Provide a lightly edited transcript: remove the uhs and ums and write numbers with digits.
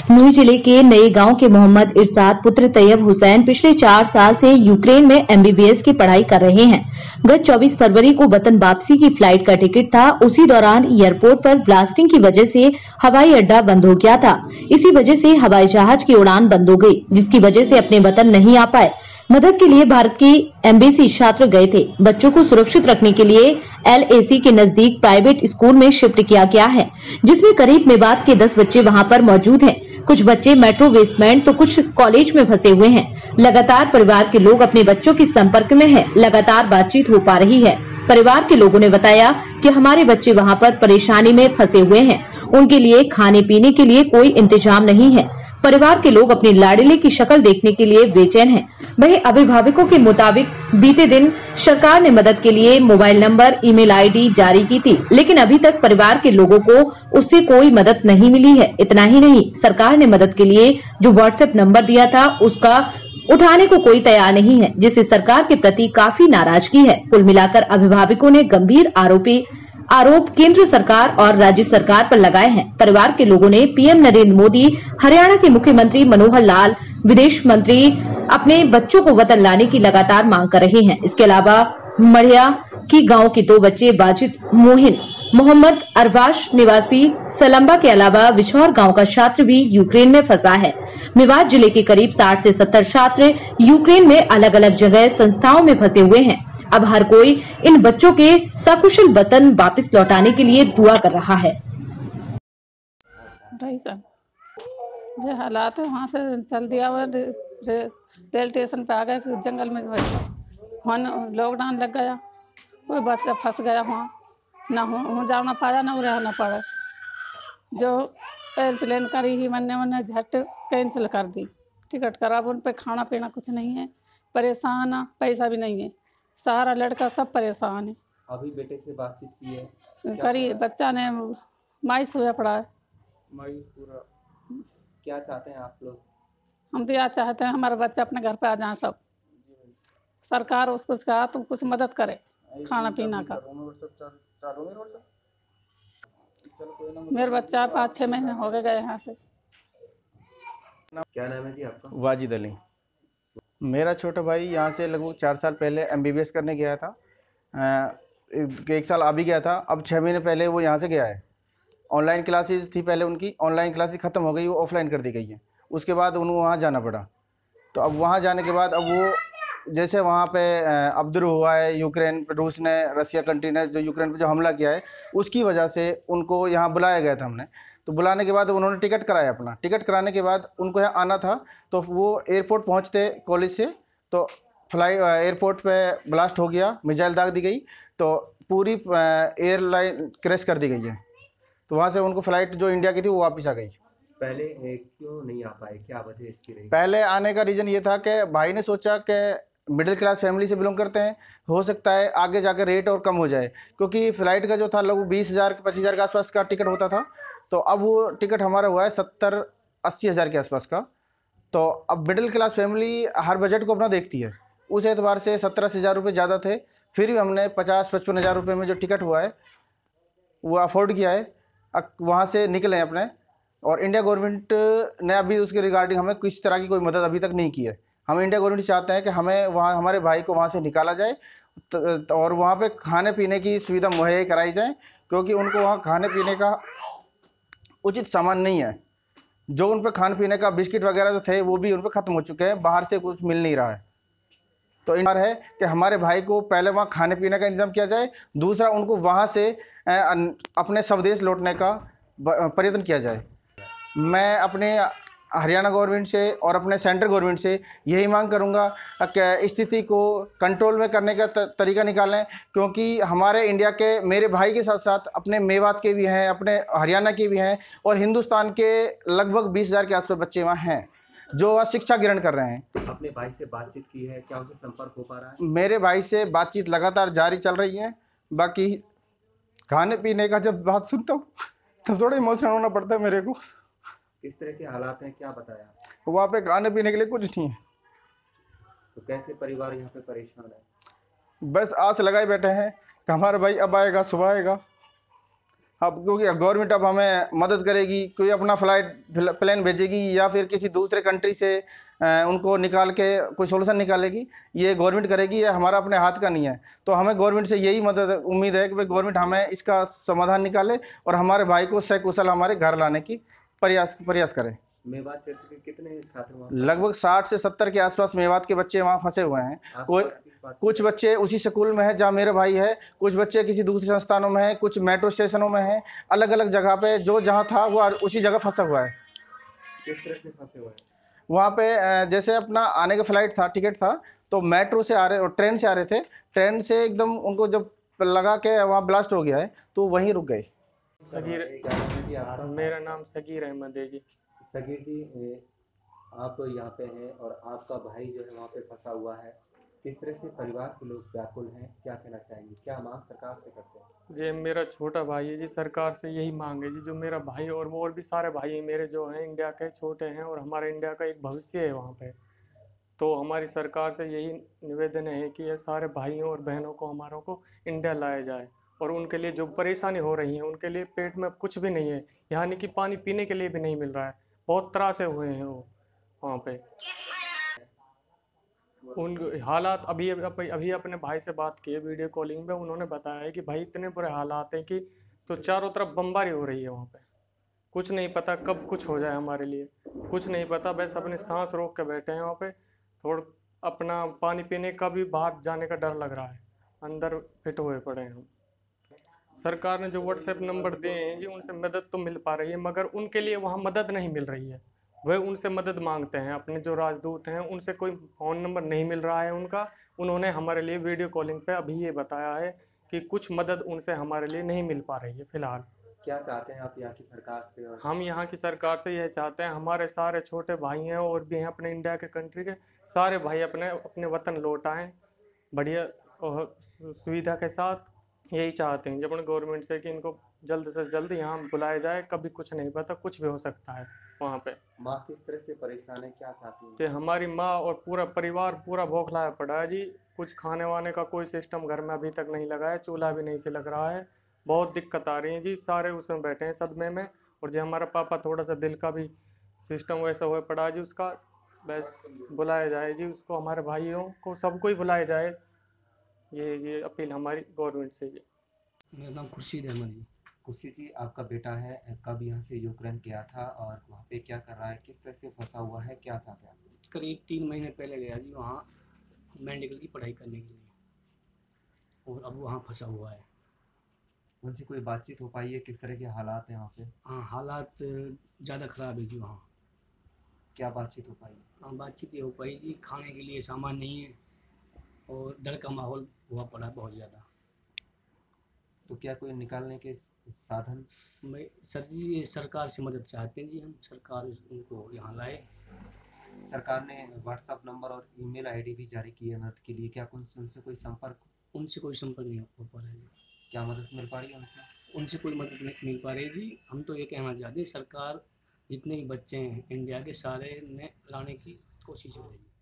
नूंह जिले के नए गांव के मोहम्मद इरशाद पुत्र तैयब हुसैन पिछले 4 साल से यूक्रेन में एमबीबीएस की पढ़ाई कर रहे हैं। गत 24 फरवरी को वतन वापसी की फ्लाइट का टिकट था। उसी दौरान एयरपोर्ट पर ब्लास्टिंग की वजह से हवाई अड्डा बंद हो गया था। इसी वजह से हवाई जहाज की उड़ान बंद हो गई, जिसकी वजह से अपने वतन नहीं आ पाए। मदद के लिए भारत की एम्बेसी छात्र गए थे। बच्चों को सुरक्षित रखने के लिए एलएसी के नजदीक प्राइवेट स्कूल में शिफ्ट किया गया है, जिसमें करीब मेवात के 10 बच्चे वहां पर मौजूद हैं। कुछ बच्चे मेट्रो बेसमेंट तो कुछ कॉलेज में फंसे हुए हैं। लगातार परिवार के लोग अपने बच्चों के संपर्क में हैं। लगातार बातचीत हो पा रही है। परिवार के लोगों ने बताया कि हमारे बच्चे वहां पर परेशानी में फंसे हुए हैं। उनके लिए खाने पीने के लिए कोई इंतजाम नहीं है। परिवार के लोग अपने लाडले की शक्ल देखने के लिए बेचैन हैं। वहीं अभिभावकों के मुताबिक बीते दिन सरकार ने मदद के लिए मोबाइल नंबर, ईमेल आईडी जारी की थी, लेकिन अभी तक परिवार के लोगों को उससे कोई मदद नहीं मिली है। इतना ही नहीं, सरकार ने मदद के लिए जो व्हाट्सएप नंबर दिया था उसका उठाने को कोई तैयार नहीं है, जिससे सरकार के प्रति काफी नाराजगी है। कुल मिलाकर अभिभावकों ने गंभीर आरोप केंद्र सरकार और राज्य सरकार पर लगाए हैं। परिवार के लोगों ने पीएम नरेंद्र मोदी, हरियाणा के मुख्यमंत्री मनोहर लाल, विदेश मंत्री अपने बच्चों को वतन लाने की लगातार मांग कर रहे हैं। इसके अलावा मढ़िया की गांव के 2 बच्चे वाजिद मोहिन, मोहम्मद अरवाश निवासी सलम्बा के अलावा विछौर गांव का छात्र भी यूक्रेन में फंसा है। मेवात जिले के करीब 60 से 70 छात्र यूक्रेन में अलग अलग जगह संस्थाओं में फंसे हुए हैं। अब हर कोई इन बच्चों के सकुशल वतन वापस लौटाने के लिए दुआ कर रहा है। जो हालात है वहाँ से चल दिया हुआ, रेल स्टेशन पे आ गए, जंगल में वहाँ लॉकडाउन लग गया, कोई बच्चा फंस गया वहाँ, ना वहाँ जाना पाया ना रहना पड़ा। जो एयरप्लेन करी ही मैंने झट कैंसिल कर दी, टिकट करा, उन पे खाना पीना कुछ नहीं है, परेशान, पैसा भी नहीं है, सारा लड़का सब परेशान है। अभी बेटे से बातचीत की है? करी, बच्चा ने मायूस हुआ पड़ा है। मायूस पूरा। क्या चाहते हैं आप लोग? हम तो यह चाहते हैं हमारा बच्चा अपने घर पे आ जाए। सब सरकार उसको कहा तुम कुछ मदद करे खाना पीना का। मेरे बच्चा 5-6 महीने हो गए यहाँ से। क्या नाम है जी आपका? वाजिद अली। मेरा छोटा भाई यहाँ से लगभग 4 साल पहले एमबीबीएस करने गया था। 1 साल अभी गया था, अब 6 महीने पहले वो यहाँ से गया है। ऑनलाइन क्लासेस थी पहले, उनकी ऑनलाइन क्लासेस ख़त्म हो गई, वो ऑफलाइन कर दी गई है। उसके बाद उन्हें वहाँ जाना पड़ा। तो अब वहाँ जाने के बाद अब वो जैसे वहाँ पे अब्दुल हुआ है, यूक्रेन रूस ने, रसिया कंट्री ने जो यूक्रेन पे जो हमला किया है, उसकी वजह से उनको यहाँ बुलाया गया था हमने। तो बुलाने के बाद उन्होंने टिकट कराया अपना। टिकट कराने के बाद उनको यहाँ आना था, तो वो एयरपोर्ट पहुँचते कॉलेज से तो एयरपोर्ट पे ब्लास्ट हो गया, मिसाइल दाग दी गई, तो पूरी एयरलाइन क्रैश कर दी गई है। तो वहाँ से उनको फ़्लाइट जो इंडिया की थी वो वापस आ गई। पहले क्यों नहीं आ पाए, क्या वजह इसकी रही? पहले आने का रीज़न ये था कि भाई ने सोचा कि मिडिल क्लास फैमिली से बिलोंग करते हैं, हो सकता है आगे जाकर रेट और कम हो जाए, क्योंकि फ़्लाइट का जो था लगभग 20,000-25,000 के आसपास का टिकट होता था। तो अब वो टिकट हमारा हुआ है 70-80 हज़ार के आसपास का। तो अब मिडिल क्लास फैमिली हर बजट को अपना देखती है, उस एतबार से 70-80 हज़ार रुपये ज़्यादा थे। फिर भी हमने 50-55 हज़ार रुपये में जो टिकट हुआ है वो अफोर्ड किया है, वहाँ से निकले अपने। और इंडिया गवर्नमेंट ने अभी उसके रिगार्डिंग हमें किसी तरह की कोई मदद अभी तक नहीं की है। हम इंडिया गवर्नमेंट चाहते हैं कि हमें वहाँ हमारे भाई को वहाँ से निकाला जाए और वहाँ पे खाने पीने की सुविधा मुहैया कराई जाए, क्योंकि उनको वहाँ खाने पीने का उचित सामान नहीं है। जो उन पर खाने पीने का बिस्किट वगैरह जो थे वो भी उन पर ख़त्म हो चुके हैं, बाहर से कुछ मिल नहीं रहा है। तो इन बार है कि हमारे भाई को पहले वहाँ खाने पीने का इंतज़ाम किया जाए, दूसरा उनको वहाँ से अपने स्वदेश लौटने का प्रयत्न किया जाए। मैं अपने हरियाणा गवर्नमेंट से और अपने सेंट्रल गवर्नमेंट से यही मांग करूंगा कि स्थिति को कंट्रोल में करने का तरीका निकालें, क्योंकि हमारे इंडिया के मेरे भाई के साथ साथ अपने मेवात के भी हैं, अपने हरियाणा के भी हैं और हिंदुस्तान के लगभग 20,000 के आसपास बच्चे वहाँ हैं जो वहाँ शिक्षा ग्रहण कर रहे हैं। अपने भाई से बातचीत की है, क्या उनसे संपर्क हो पा रहा है? मेरे भाई से बातचीत लगातार जारी चल रही है। बाकी खाने पीने का जब बात सुनता हूँ तब थोड़ा इमोशनल होना पड़ता है मेरे को। किस तरह के हालात हैं, क्या बताया? वहाँ पे खाने पीने के लिए कुछ नहीं है। तो कैसे परिवार यहाँ पे परेशान है? बस आस लगाए बैठे हैं कि हमारा भाई अब आएगा, सुबह आएगा। अब क्योंकि गवर्नमेंट अब हमें मदद करेगी, कोई अपना प्लेन भेजेगी या फिर किसी दूसरे कंट्री से उनको निकाल के कोई सोल्यूशन निकालेगी, ये गवर्नमेंट करेगी, ये हमारा अपने हाथ का नहीं है। तो हमें गवर्नमेंट से यही मदद उम्मीद है कि भाई गवर्नमेंट हमें इसका समाधान निकाले और हमारे भाई को सकुशल हमारे घर लाने की प्रयास करे। मेवात क्षेत्र के कितने छात्र वहाँ? लगभग 60 से 70 के आसपास मेवात के बच्चे वहाँ फंसे हुए हैं। कोई कुछ बच्चे उसी स्कूल में है जहाँ मेरे भाई है, कुछ बच्चे किसी दूसरे संस्थानों में है, कुछ मेट्रो स्टेशनों में है, अलग अलग जगह पे जो जहाँ था वो उसी जगह फंसा हुआ है। किस तरह से फंसे हुए हैं? वहाँ पे जैसे अपना आने का फ्लाइट था, टिकट था, तो मेट्रो से आ रहे और ट्रेन से आ रहे थे, ट्रेन से एकदम उनको जब लगा के वहाँ ब्लास्ट हो गया है तो वहीं रुक गए। मेरा नाम सगीर अहमद है जी। सगीर जी, आप यहाँ पे हैं और आपका भाई जो है वहाँ पे फंसा हुआ है, किस तरह से परिवार के लोग व्याकुल हैं, क्या कहना चाहेंगे, क्या मांग सरकार से करते हैं? जी मेरा छोटा भाई है जी, सरकार से यही मांग है जी, जो मेरा भाई और भी सारे भाई मेरे जो हैं इंडिया के छोटे हैं और हमारे इंडिया का एक भविष्य है वहाँ पे। तो हमारी सरकार से यही निवेदन है कि ये सारे भाइयों और बहनों को हमारों को इंडिया लाया जाए और उनके लिए जो परेशानी हो रही है, उनके लिए पेट में कुछ भी नहीं है, यानी कि पानी पीने के लिए भी नहीं मिल रहा है, बहुत त्रासे हुए हैं वो वहाँ पे। उन हालात अभी अपने भाई से बात की है वीडियो कॉलिंग पे, उन्होंने बताया है कि भाई इतने बुरे हालात हैं कि तो चारों तरफ बमबारी हो रही है वहाँ पे, कुछ नहीं पता कब कुछ हो जाए हमारे लिए, कुछ नहीं पता, बस अपने सांस रोक के बैठे हैं वहाँ पे। थोड़ा अपना पानी पीने का भी बाहर जाने का डर लग रहा है, अंदर फिट हुए पड़े हैं हम। सरकार ने जो व्हाट्सएप नंबर दिए हैं जी, उनसे मदद तो मिल पा रही है, मगर उनके लिए वहाँ मदद नहीं मिल रही है। वह उनसे मदद मांगते हैं, अपने जो राजदूत हैं उनसे कोई फ़ोन नंबर नहीं मिल रहा है उनका। उन्होंने हमारे लिए वीडियो कॉलिंग पे अभी ये बताया है कि कुछ मदद उनसे हमारे लिए नहीं मिल पा रही है फ़िलहाल। क्या चाहते हैं आप यहाँ की सरकार से? और हम यहाँ की सरकार से यह चाहते हैं, हमारे सारे छोटे भाई हैं और भी हैं अपने इंडिया के कंट्री के, सारे भाई अपने अपने वतन लौट आएँ बढ़िया सुविधा के साथ। यही चाहते हैं जब अपने गवर्नमेंट से कि इनको जल्द से जल्द यहाँ बुलाया जाए, कभी कुछ नहीं पता, कुछ भी हो सकता है वहाँ पे। माँ किस तरह से परेशान है, क्या चाहती है? कि हमारी माँ और पूरा परिवार पूरा बौखलाया पड़ा है जी, कुछ खाने वाने का कोई सिस्टम घर में अभी तक नहीं लगा है, चूल्हा भी नहीं से लग रहा है, बहुत दिक्कत आ रही है जी, सारे उसमें बैठे हैं सदमे में। और जो हमारा पापा थोड़ा सा दिल का भी सिस्टम वैसा हुआ पड़ा है जी उसका, बस बुलाया जाए जी उसको, हमारे भाइयों को सबको ही बुलाया जाए, ये अपील हमारी गवर्नमेंट से जी। मेरा नाम खुर्शीद अहमद जी। खुशी जी, आपका बेटा है, कब यहाँ से यूक्रेन गया था और वहाँ पे क्या कर रहा है, किस तरह से फंसा हुआ है, क्या चाहते हैं आप? करीब 3 महीने पहले गया जी वहाँ मेडिकल की पढ़ाई करने के लिए, और अब वहाँ फंसा हुआ है। उनसे कोई बातचीत हो पाई है, किस तरह के हालात हैं वहाँ पे? हाँ, हालात ज़्यादा ख़राब है जी वहाँ। क्या बातचीत हो पाई? हाँ, बातचीत ये हो पाई जी, खाने के लिए सामान नहीं है और डर का माहौल हुआ पड़ा बहुत ज़्यादा। तो क्या कोई निकालने के साधन? मैं सर जी सरकार से मदद चाहते हैं जी, हम सरकार उनको यहाँ लाए। सरकार ने व्हाट्सएप नंबर और ईमेल आईडी भी जारी की है मदद के लिए, क्या उनसे कोई संपर्क? उनसे कोई संपर्क नहीं हो पा रहा है जी। क्या मदद मिल पा रही है उनसे? उनसे कोई मदद नहीं मिल पा रही जी। हम तो ये कहना चाहते हैं सरकार जितने भी बच्चे हैं इंडिया के सारे ने लाने की कोशिश करेगी।